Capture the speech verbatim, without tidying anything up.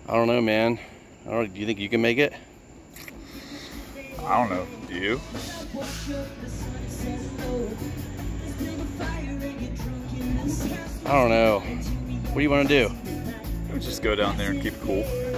I don't know, man. I don't. Do you think you can make it? I don't know. Do you? I don't know. What do you want to do? Let's just go down there and keep it cool.